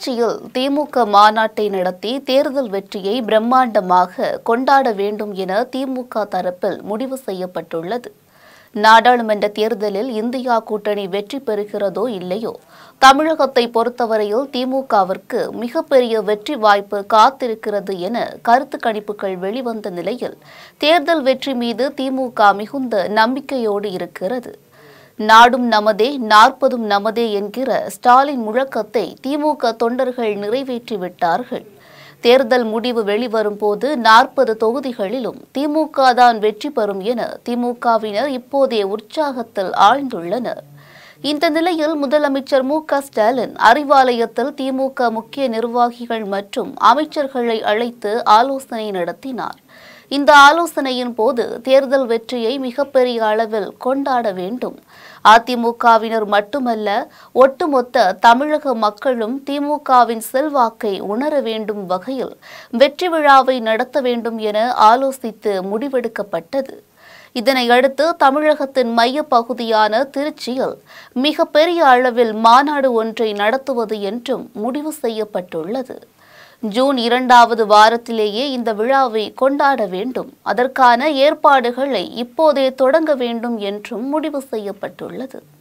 திருச்சியில் திமுக மாநாட்டை நடத்தி தேர்தல் வெற்றியை பிரம்மாண்டமாக கொண்டாட வேண்டும் என திமுக தரப்பில் முடிவு செய்யப்பட்டுள்ளது. நாடாளுமன்ற தேர்தலில் இந்தியா கூட்டணி வெற்றி பெறுகிறதோ இல்லையோ, தமிழகத்தை பொறுத்தவரையில் திமுகவிற்கு மிகப்பெரிய வெற்றி வாய்ப்பு காத்திருக்கிறது என கருத்து கணிப்புகள் வெளிவந்த நிலையில் தேர்தல் வெற்றி மீது திமுக மிகுந்த நம்பிக்கையோடு இருக்கிறது. நாடும் நமதே 40ம் நமதே என்கிற ஸ்டாலின் முழக்கத்தை திமுக தொண்டர்கள் நிறைவேற்றிவிட்டார்கள். தேர்தல் முடிவு வெளிவரும் போது 40 தொகுதிகளிலும் திமுக தான் வெற்றி பெறும் என திமுகவினர் இப்போதே உற்சாகத்தில் ஆழ்ந்துள்ளனர். இந்த நிலையில் முதலமைச்சர் மு.க.ஸ்டாலின் அறிவாலயத்தில் திமுக முக்கிய நிர்வாகிகள் மற்றும் அமைச்சர்களை அழைத்து ஆலோசனை நடத்தினார். இந்த ஆலோசனையின் போது தேர்தல் வெற்றியை மிகப்பெரிய அளவில் கொண்டாட வேண்டும், அதிமுகவினர் மட்டுமல்ல ஒட்டுமொத்த தமிழக மக்களும் திமுகவின் செல்வாக்கை உணர வேண்டும் வகையில் வெற்றி விழாவை நடத்த வேண்டும் என ஆலோசித்து முடிவெடுக்கப்பட்டது. இதனையடுத்து தமிழகத்தின் மைய பகுதியான திருச்சியில் மிகப்பெரிய அளவில் மாநாடு ஒன்றை நடத்துவது என்றும் முடிவு செய்யப்பட்டுள்ளது. ஜூன் 2வது வாரத்திலேயே இந்த விழாவை கொண்டாட வேண்டும், அதற்கான ஏற்பாடுகளை இப்போதே தொடங்க வேண்டும் என்றும் முடிவு செய்யப்பட்டுள்ளது.